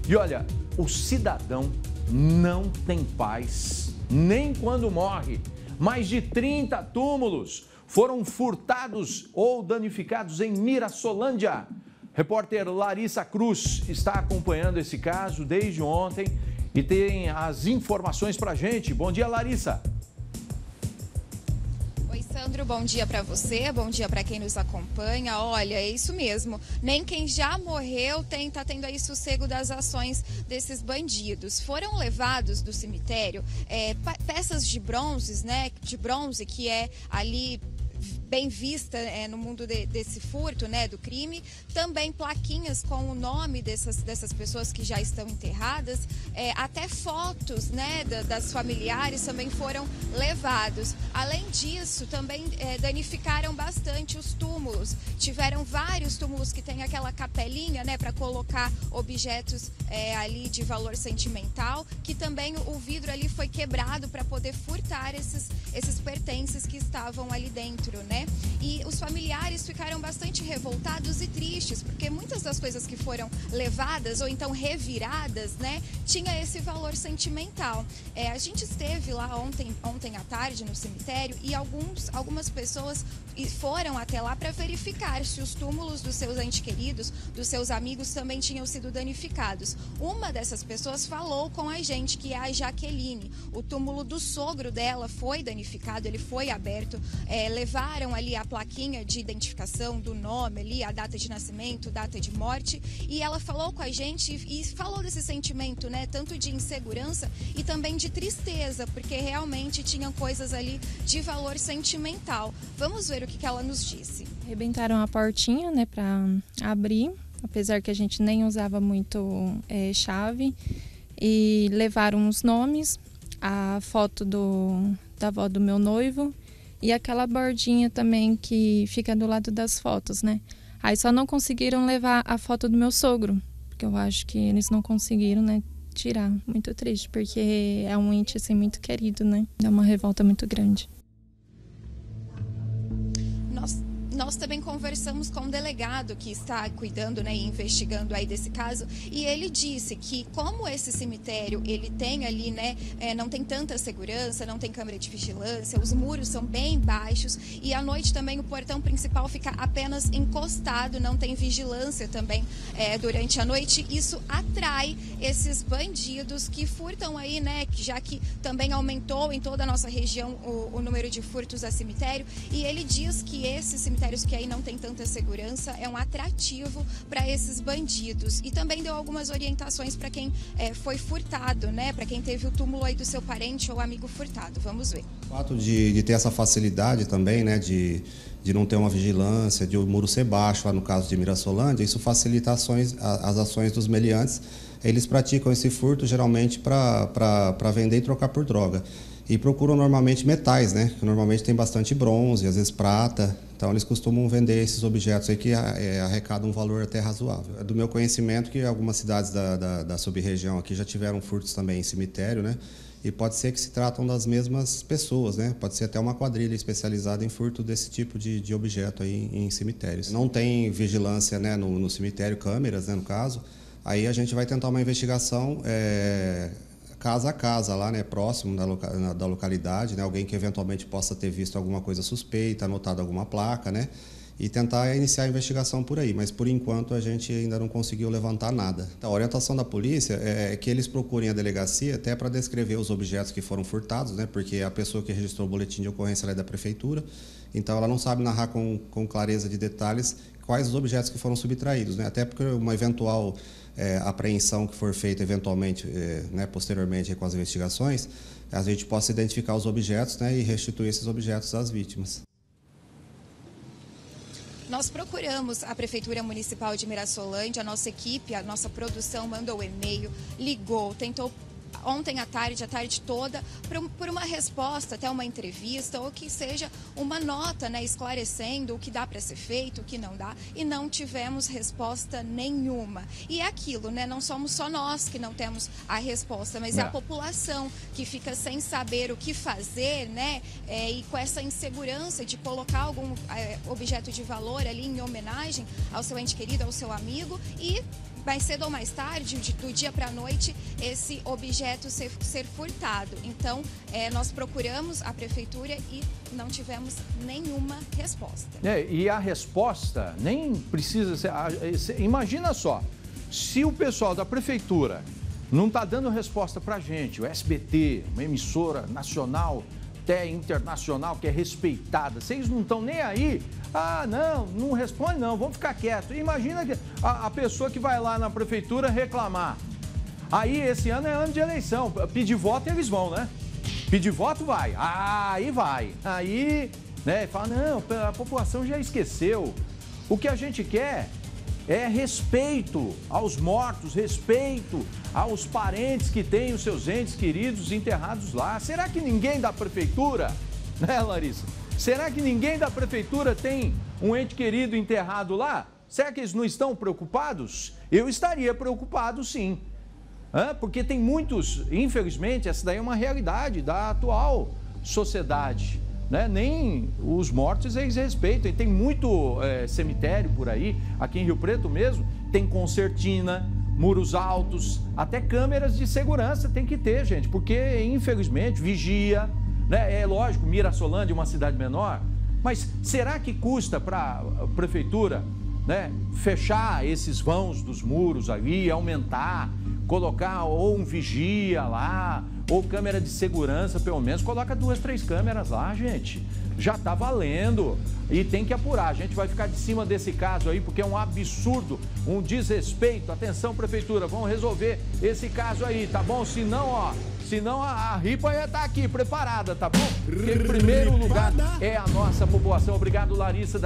E olha, o cidadão não tem paz nem quando morre. Mais de 30 túmulos foram furtados ou danificados em Mirassolândia. Repórter Larissa Cruz está acompanhando esse caso desde ontem e tem as informações pra gente. Bom dia, Larissa. Oi, Sandro, bom dia para você, bom dia para quem nos acompanha. Olha, é isso mesmo, nem quem já morreu tá tendo aí sossego das ações desses bandidos. Foram levados do cemitério peças de bronze, né, que é ali bem vista no mundo desse furto, né, do crime. Também plaquinhas com o nome dessas pessoas que já estão enterradas, até fotos, né, das familiares também foram levados. Além disso, também danificaram bastante os túmulos. Tiveram vários túmulos que tem aquela capelinha, né, para colocar objetos ali de valor sentimental, que também o vidro ali foi quebrado para poder furtar esses pertences que estavam ali dentro, né? E os familiares ficaram bastante revoltados e tristes, porque muitas das coisas que foram levadas ou então reviradas, né, tinha esse valor sentimental. A gente esteve lá ontem à tarde no cemitério e algumas pessoas foram até lá para verificar se os túmulos dos seus entes queridos, dos seus amigos, também tinham sido danificados. Uma dessas pessoas falou com a gente, que é a Jaqueline. O túmulo do sogro dela foi danificado, ele foi aberto, levaram ali a plaquinha de identificação do nome ali, a data de nascimento, data de morte, e ela falou com a gente e falou desse sentimento, né, tanto de insegurança e também de tristeza, porque realmente tinham coisas ali de valor sentimental. Vamos ver o que ela nos disse. Arrebentaram a portinha, né, para abrir, apesar que a gente nem usava muito chave, e levaram os nomes, a foto da avó do meu noivo e aquela bordinha também que fica do lado das fotos, né? Aí só não conseguiram levar a foto do meu sogro, porque eu acho que eles não conseguiram, né, tirar. Muito triste, porque é um ente assim muito querido, né? Dá uma revolta muito grande. Nós também conversamos com um delegado que está cuidando, né, e investigando aí desse caso, e ele disse que como esse cemitério ele tem ali, né, não tem tanta segurança, não tem câmera de vigilância, os muros são bem baixos e à noite também o portão principal fica apenas encostado, não tem vigilância também durante a noite. Isso atrai esses bandidos que furtam aí, né, já que também aumentou em toda a nossa região o número de furtos a cemitério, e ele diz que esse cemitério que aí não tem tanta segurança é um atrativo para esses bandidos, e também deu algumas orientações para quem foi furtado, né, para quem teve o túmulo aí do seu parente ou amigo furtado. Vamos ver. O fato de ter essa facilidade também, né, de não ter uma vigilância, de o muro ser baixo, lá no caso de Mirassolândia, isso facilita as ações dos meliantes. Eles praticam esse furto geralmente para vender e trocar por droga. E procuram normalmente metais, né? Que normalmente tem bastante bronze, às vezes prata. Então eles costumam vender esses objetos aí que arrecadam um valor até razoável. É do meu conhecimento que algumas cidades da sub-região aqui já tiveram furtos também em cemitério, né? E pode ser que se tratam das mesmas pessoas, né? Pode ser até uma quadrilha especializada em furto desse tipo de objeto aí em cemitérios. Não tem vigilância, né, no cemitério, câmeras, né, no caso. Aí a gente vai tentar uma investigação casa a casa lá, né, próximo da localidade, né, alguém que eventualmente possa ter visto alguma coisa suspeita, anotado alguma placa, né, e tentar iniciar a investigação por aí, mas por enquanto a gente ainda não conseguiu levantar nada. Então, a orientação da polícia é que eles procurem a delegacia até para descrever os objetos que foram furtados, né, porque a pessoa que registrou o boletim de ocorrência ela é da prefeitura, então ela não sabe narrar com clareza de detalhes quais os objetos que foram subtraídos, né, até porque uma eventual apreensão que for feita eventualmente, né, posteriormente com as investigações, a gente possa identificar os objetos, né, e restituir esses objetos às vítimas. Nós procuramos a Prefeitura Municipal de Mirassolândia, a nossa equipe, a nossa produção mandou e-mail, ligou, tentou ontem à tarde, a tarde toda, por uma resposta, até uma entrevista, ou que seja uma nota, né, esclarecendo o que dá para ser feito, o que não dá, e não tivemos resposta nenhuma. E é aquilo, né, não somos só nós que não temos a resposta, mas é a população que fica sem saber o que fazer, né, e com essa insegurança de colocar algum objeto de valor ali em homenagem ao seu ente querido, ao seu amigo, e mais cedo ou mais tarde, do dia para a noite, esse objeto ser furtado. Então, nós procuramos a prefeitura e não tivemos nenhuma resposta. E a resposta nem precisa ser... Imagina só, se o pessoal da prefeitura não está dando resposta para a gente, o SBT, uma emissora nacional, até internacional, que é respeitada, vocês não estão nem aí, não responde não, vamos ficar quietos. Imagina a pessoa que vai lá na prefeitura reclamar. Aí esse ano é ano de eleição, pedir voto eles vão, né? Pedir voto vai, aí vai. Aí, né, fala, não, a população já esqueceu. O que a gente quer é respeito aos mortos, respeito aos parentes que têm os seus entes queridos enterrados lá. Será que ninguém da prefeitura, né, Larissa? Será que ninguém da prefeitura tem um ente querido enterrado lá? Será que eles não estão preocupados? Eu estaria preocupado, sim. Porque tem muitos, infelizmente, essa daí é uma realidade da atual sociedade. Né? Nem os mortos eles respeitam. E tem muito cemitério por aí, aqui em Rio Preto mesmo, tem concertina, muros altos, até câmeras de segurança tem que ter, gente, porque infelizmente vigia, né? É lógico, Mirassolândia é uma cidade menor, mas será que custa para a prefeitura, né, fechar esses vãos dos muros ali, aumentar, colocar ou um vigia lá, ou câmera de segurança, pelo menos, coloca 2, 3 câmeras lá, gente. Já tá valendo. E tem que apurar. A gente vai ficar de cima desse caso aí, porque é um absurdo, um desrespeito. Atenção, prefeitura, vamos resolver esse caso aí, tá bom? Senão a ripa ia estar aqui, preparada, tá bom? Porque em primeiro lugar é a nossa população. Obrigado, Larissa.